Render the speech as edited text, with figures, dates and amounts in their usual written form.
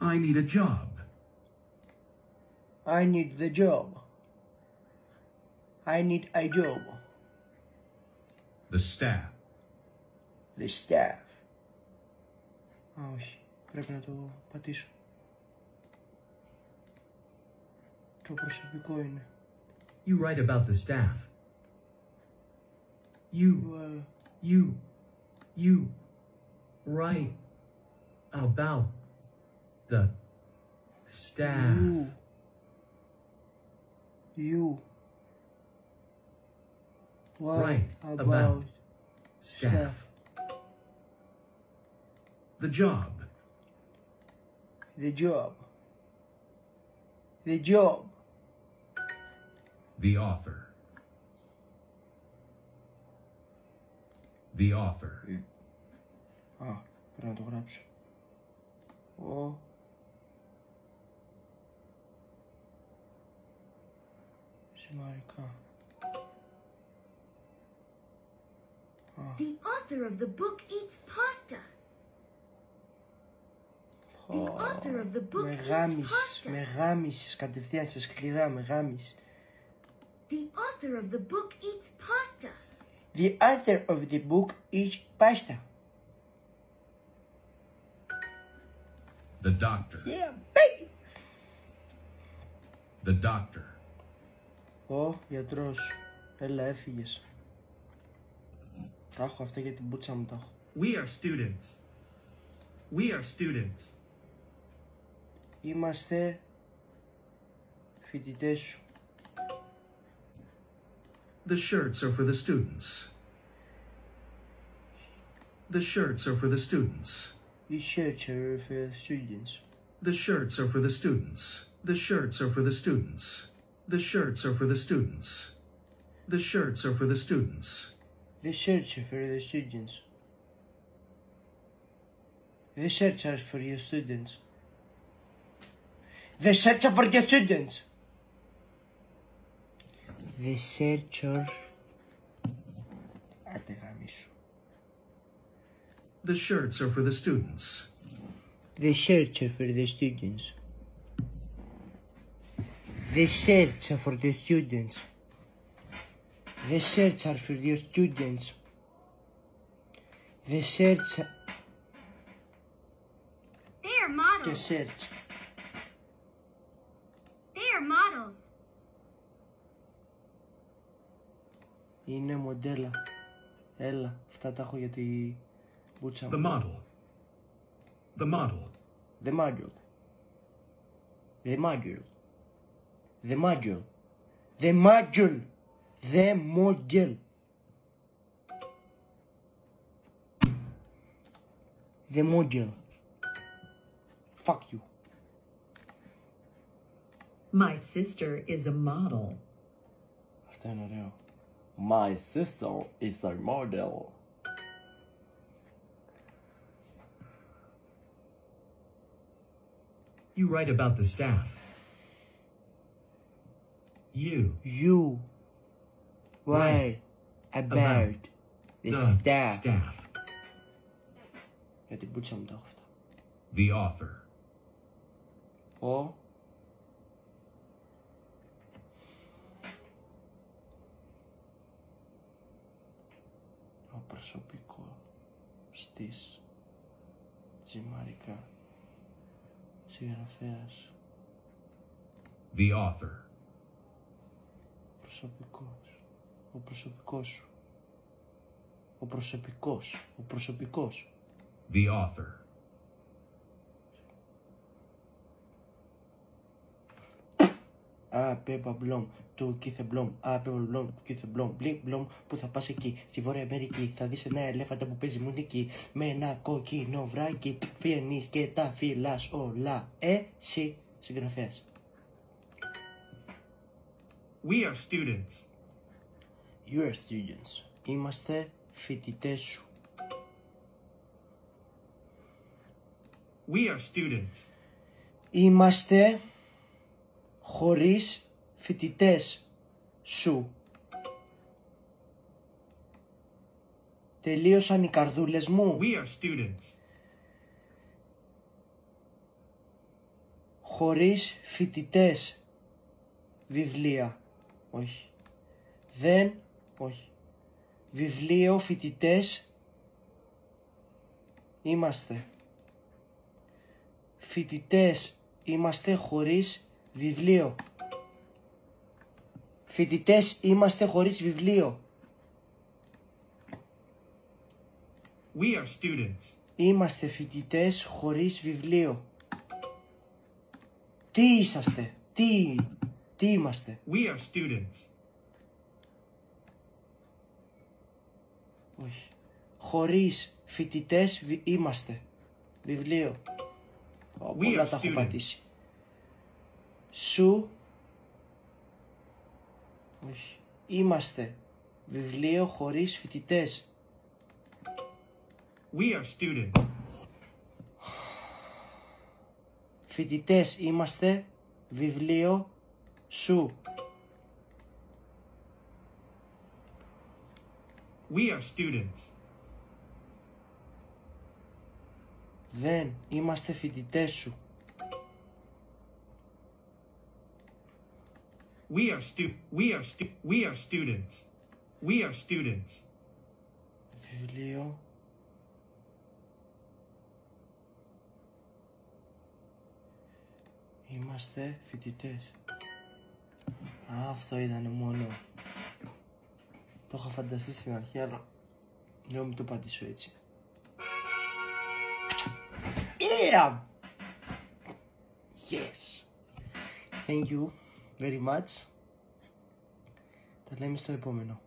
I need a job. I need the job. I need a job. The staff. The staff. Α, όχι. Πρέπει να το πατήσω. Το προσωπικό είναι. You write about the staff. You write about the staff. You write about staff. The job. The job. The job. The author. The author. Α, πρέπει να το γράψω. Σημαντικά. The author of the book eats pasta. The author of the book eats pasta. Με γάμισες κατευθείαν σε σκληρά, με γάμισες. The author of the book eats pasta. The author of the book eats pasta. The doctor. Yeah, baby. The doctor. Ω, γιατρός. Έλα, έφυγες. Τα έχω αυτά για την μπούτσα μου, τα έχω. We are students. We are students. Είμαστε φοιτητές σου. The shirts are for the students. The shirts are for the students. The shirts are for the students. The shirts are for the students. The shirts are for the students. The shirts are for the students. The shirts are for the students. The shirts are for the students. The shirts are for your students. The shirts are for your students. The shirts are... Άντε γαμίσου. The shirts are for the students. The shirts are for the students. The shirts are for the students. The shirts are for your students. The shirts are... They are models. The shirts. They are models. Είναι μοντέλα. Έλα, αυτά τα έχω για τη μπούτσα μου. The model. The model. The module. The module. The module. The module. The module. The module. Fuck you. My sister is a model. Αυτό είναι ωραίο. My sister is a model. You write about the staff. You write about the staff. Για την πούτσα μου τα έχω αυτά. The author. Ο προσωπικό στις Τζιμαρικά. Συγγραφέας. The author. Προσωπικός. Ο προσωπικός σου. Ο προσωπικός. Ο προσωπικός. The author. Πέπα Μπλομ του Κίθε Μπλομ. Πέπα Μπλομ του Κίθε Μπλομ. Μπλικ Μπλομ που θα πας εκεί στη Βόρεια Αμερική. Θα δεις ένα ελέφαντα που παίζει μουνίκι. Με ένα κόκκινο βράκι. Φιενείς και τα φυλάς όλα. Εσύ συγγραφέας. We are students. You are students. Είμαστε φοιτητές σου. We are students. Είμαστε χωρίς φοιτητές σου. Τελείωσαν οι καρδούλες μου. We are students. χωρίς φοιτητές. Βιβλία. Όχι. Δεν. Όχι. Βιβλίο, φοιτητές. Είμαστε. Φοιτητές είμαστε χωρίς βιβλίο. Φοιτητές είμαστε χωρίς βιβλίο. We are students. Είμαστε φοιτητές χωρίς βιβλίο. Τι είσαστε, τι είμαστε. We are students. Όχι. Χωρίς φοιτητές είμαστε. Βιβλίο. Πολλά τα έχω students. πατήσει. Σου. Όχι. Είμαστε. Βιβλίο χωρίς φοιτητές. We are students. Φοιτητές είμαστε. Βιβλίο. Σου. We are students. Δεν είμαστε φοιτητές σου. We are students. We are students. Βιβλίο. Είμαστε φοιτητές. Α, αυτό ήταν μόνο. Το είχα φανταστεί στην αρχή, αλλά λέω μην το πατήσω έτσι. Yeah! Yes! Thank you very much. Τα λέμε στο επόμενο.